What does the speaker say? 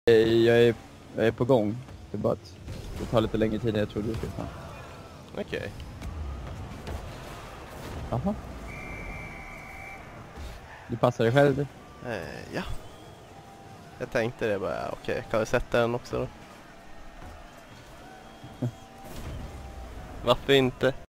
Jag är på gång. Det är bara att det tar lite längre tid än jag trodde det skulle ta. Okej. Jaha. Du passar dig själv? Ja. Jag tänkte det bara, okej, kan vi sätta den också då? Varför inte?